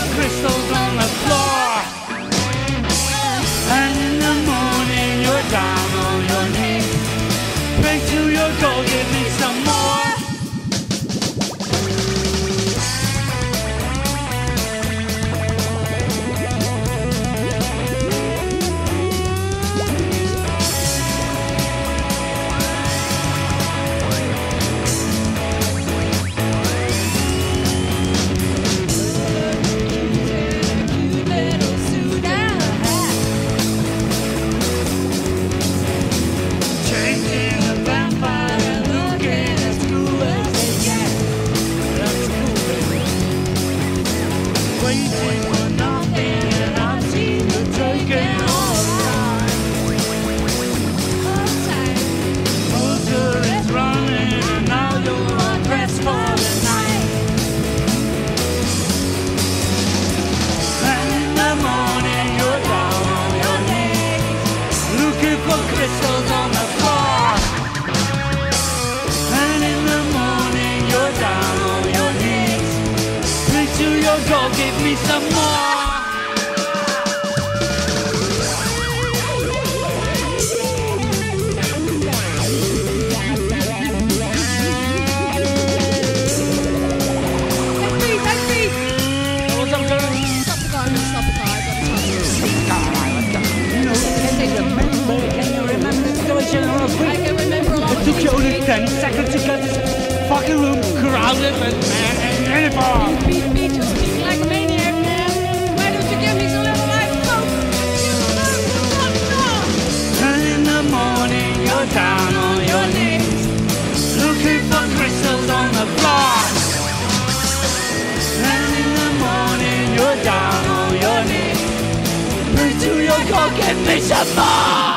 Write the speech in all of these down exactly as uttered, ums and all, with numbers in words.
for crystals on the floor. And in the morning you're down on your knees. Pray to your God, give me some more. Crystals on the floor. And in the morning you're down on your knees. Pray to your God, give me some more. I can remember a lot It took you only ten seconds to get this fucking room crowded with men and uniform. You beat me to speak like a maniac, man. Why don't you give me some little life coke? And in the morning you're down on your knees, looking for crystals on the floor. And in the morning you're down on your knees. Pray to your God, give me some more.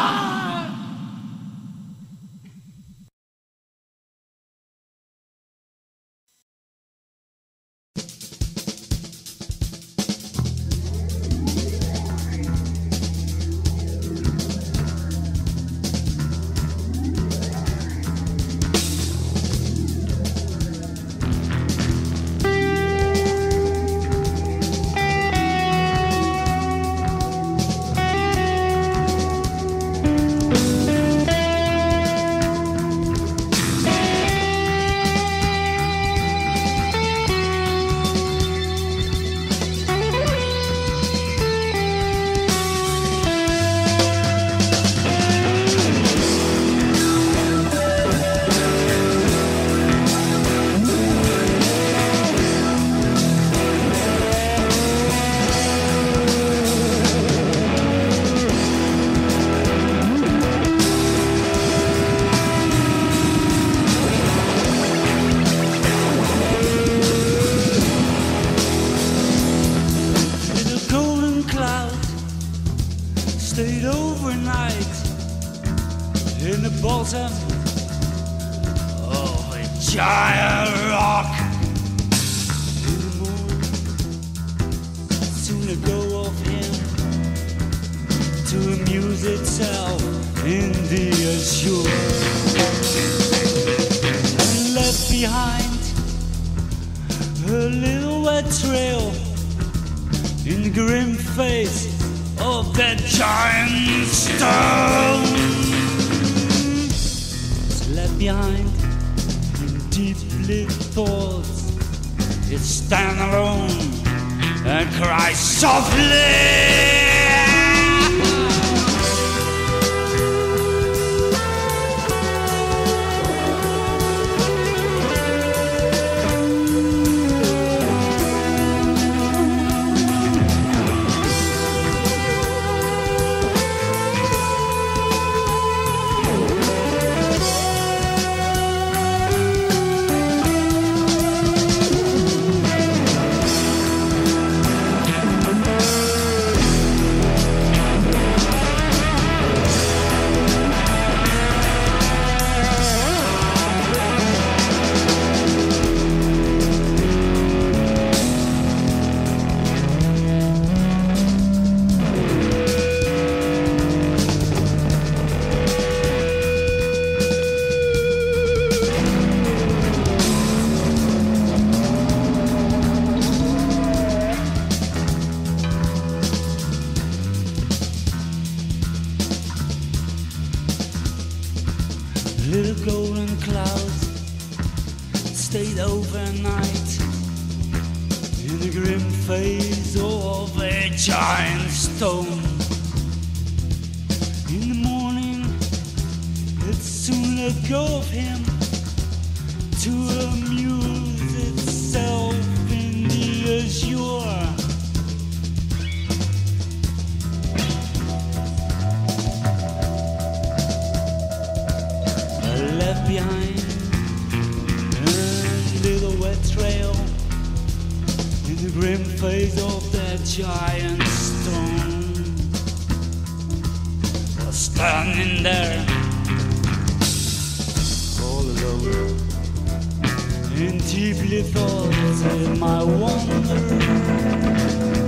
Stayed overnight in the bottom of a giant rock. In the morning, soon to go off him to amuse itself in the azure, and left behind a little wet trail in the grim face of that giant stone. It's left behind in deep lit thoughts. It stands alone and cries softly. the night, in the grim face of a giant stone. In the morning, it soon let go of him to amuse itself in the azure. Left behind under the wet trail, in the grim face of that giant stone, was standing there all alone, in deeply thoughts in my wonder.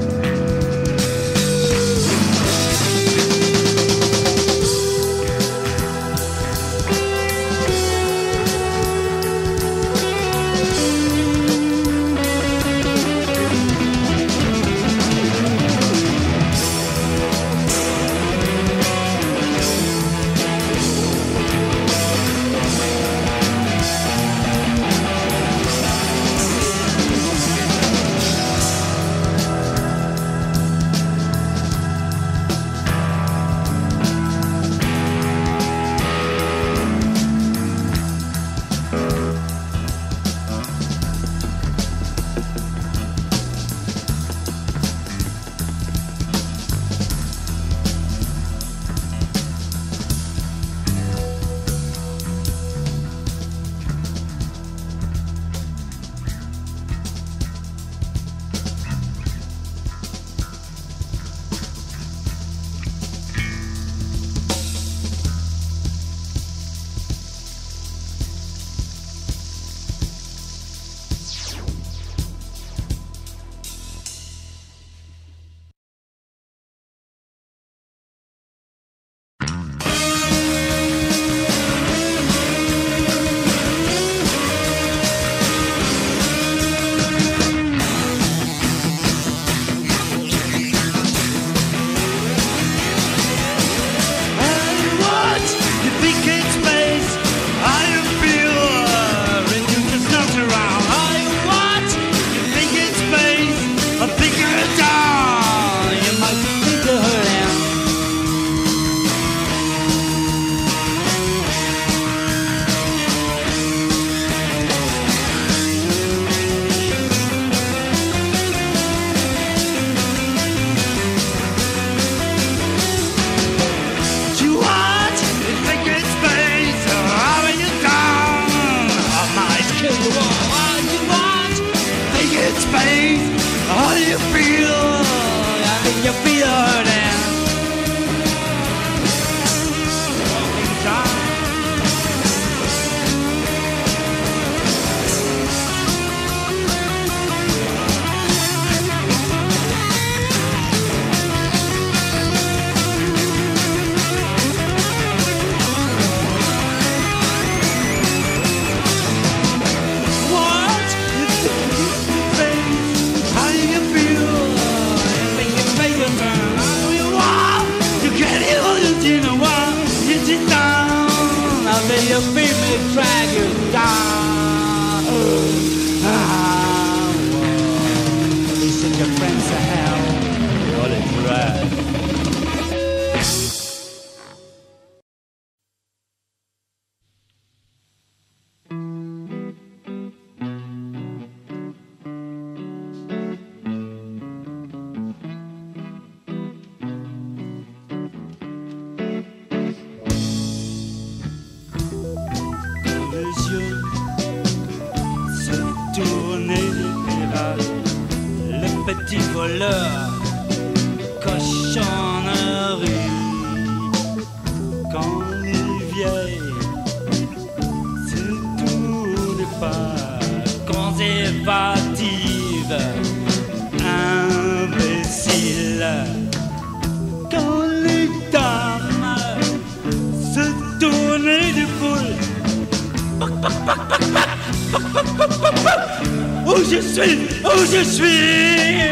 You feel me drag you down. Ah, whoa. You send your friends to hell. What a drag. Le petit voleur, cochonnerie, quand les vieilles se tournent pas, conservative, imbécile, quand les dames se tournent d'épaule. Où je suis, où je suis.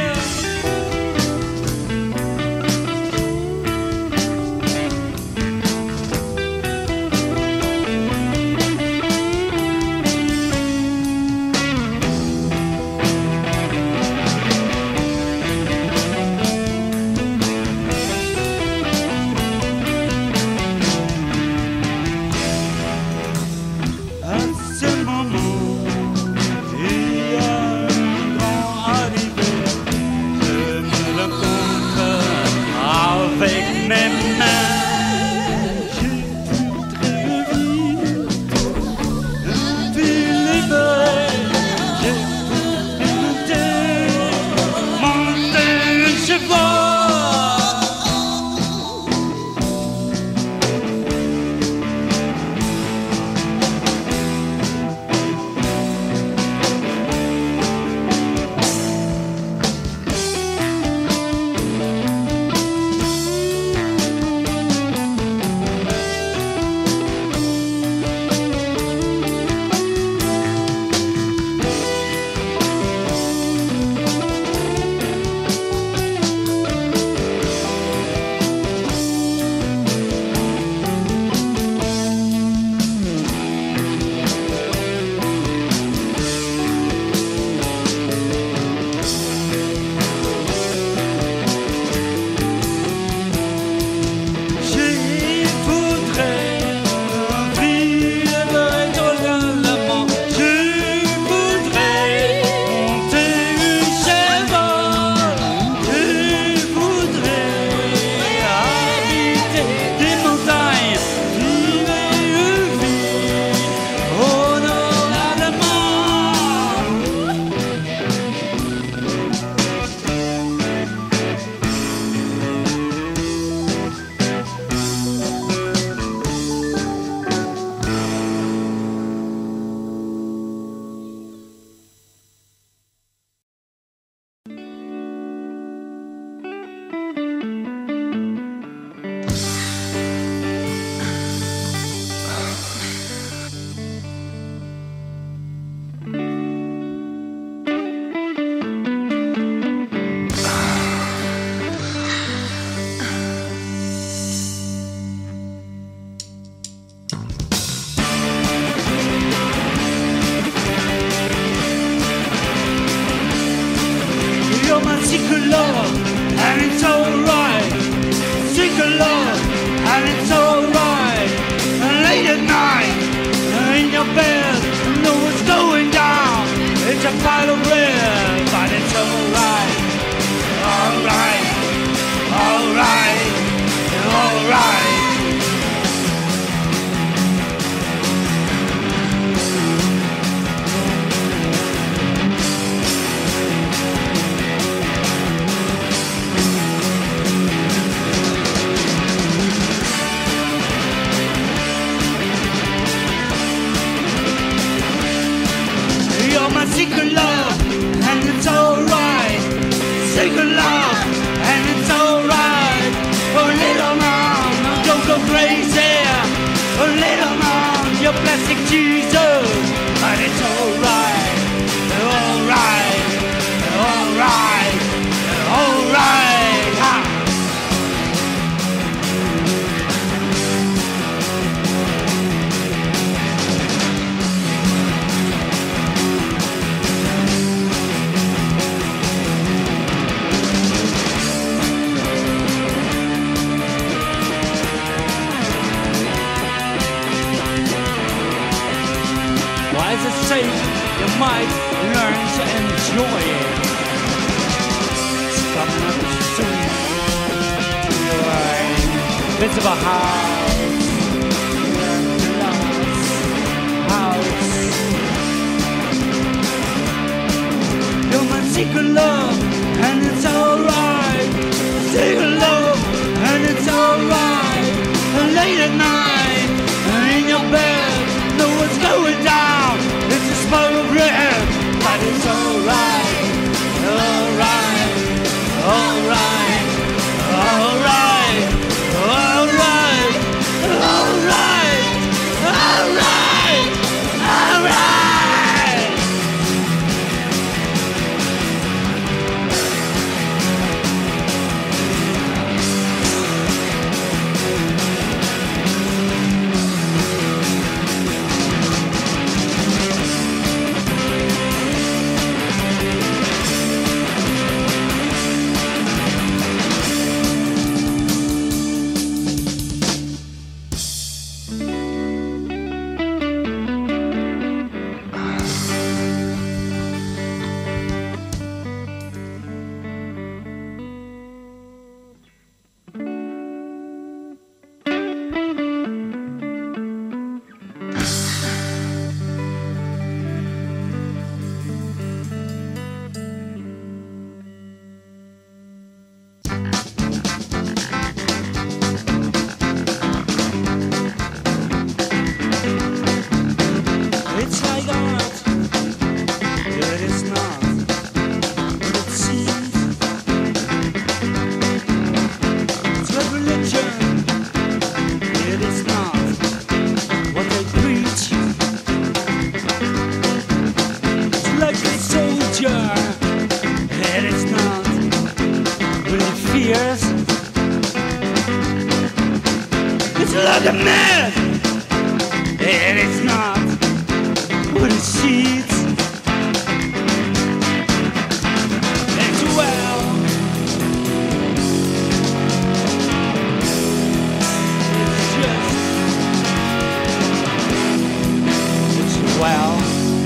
secret love, and it's alright. Secret love, and it's alright. Late at night, in your bed, know what's going down. It's a pile of red, but it's alright. Alright, alright, alright. You're my secret love, and it's alright. Secret love, and it's alright. Oh, little mom, don't go crazy. Oh, little mom, you're plastic Jesus, but it's alright. Alright, alright, alright. Ha! Why is it safe? You might learn to enjoy it. It's coming up soon. Your invisible house, your glass house. You're my secret love, and it's alright. Secret love, and it's alright. Late at night, in your bed, know what's going down. It's a spot of red, but it's alright, alright, alright, alright, alright, alright, alright, alright. It's like art, but it's not what it seems. It's like religion, it is not what they preach. It's like a soldier, it is not what he fears. It's like a man, it is not what it sees. It's well, it's just, it's well.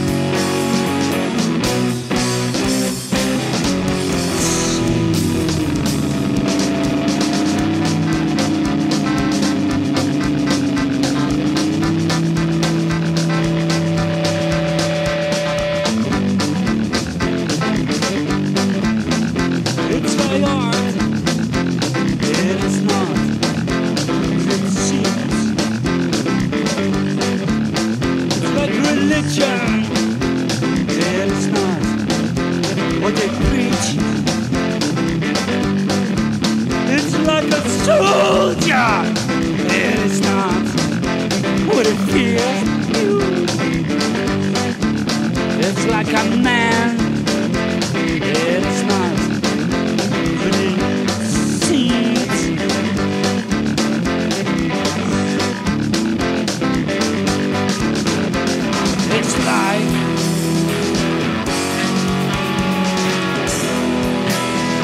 It's like art, it is not what it seems. It's like religion, it is not what they preach. It's like a soldier, it is not what it feels. It's like a man, it is not what it seems. It's like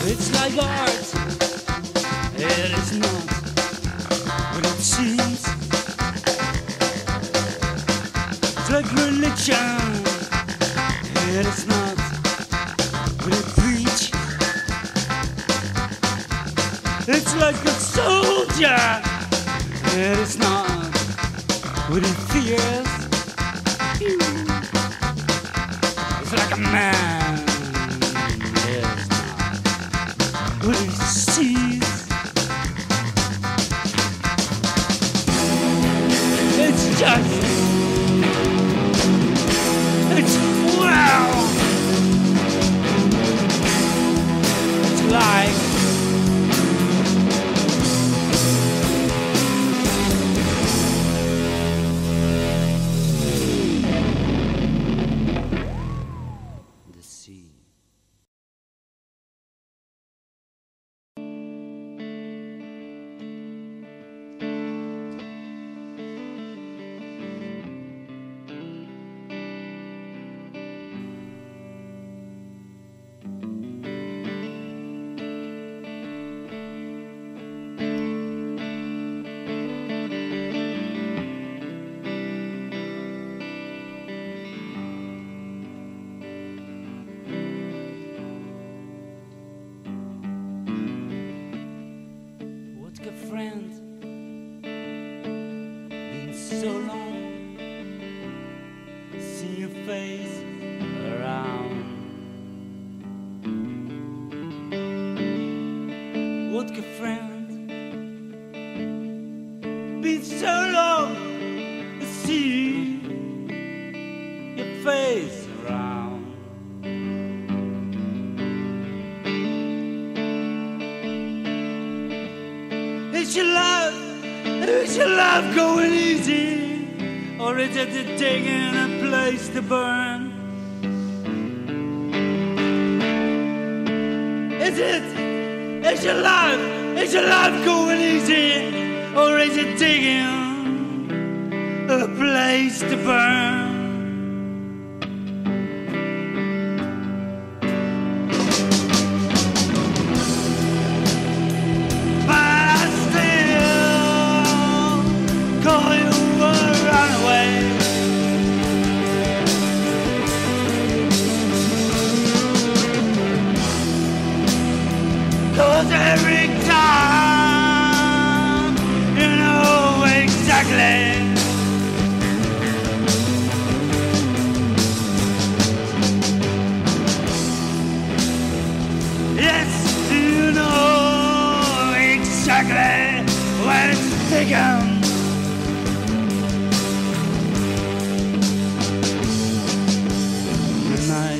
It's like art, it is not what it seems. It's like religion, it is not what it preaches. It's like a soldier, it is not what it fears. It's like a man, it is not what he sees. It's just, it's wow. It's like the sea. Friend, been so long, see your face around. What good friend, been so long, see your face around. Is your love, is your love going easy? Or is it taking a place to burn? Is it, is your love, is your love going easy? Or is it taking a place to burn? Cause every time you know exactly yes, you know exactly when it's taken. Good night.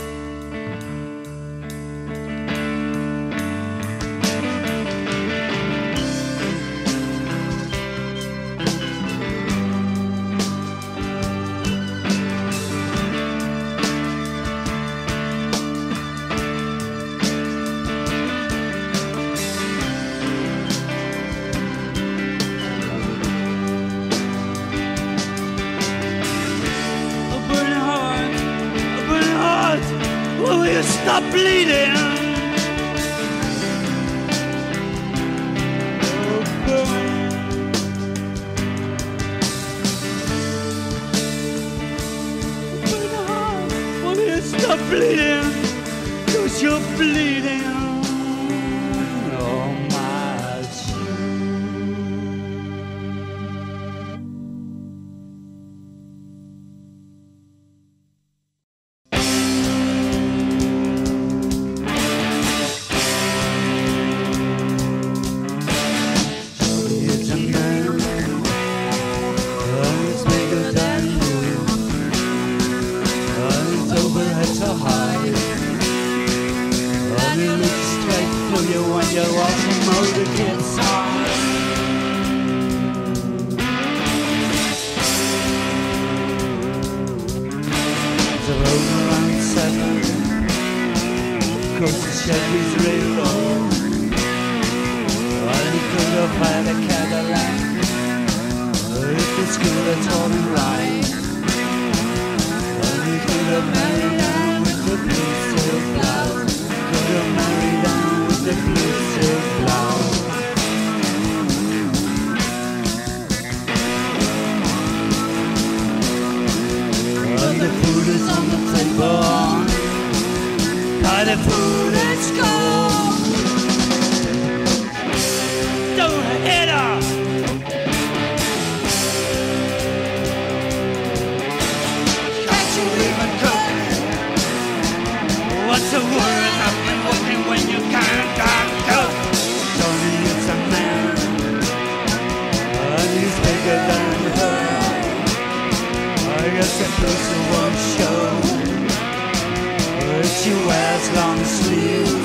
Will you stop bleeding? Oh, burn. Burn heart. Will you stop bleeding? Cause you're bleeding. Oh, my shoe. When you're watching motorcades on, the road around seven, coast the Chevy's railroad. Well, he could have had a Cadillac if the school had taught him right. Well, he could have married down with the blue silk blouse, could have married down by the food it's cold. Don't hit her. Can't you even cook? What's the word? I've been working when you can't can't cook. Johnny is a man, and he's bigger than her. I guess the closer won't show. But she wears long sleeves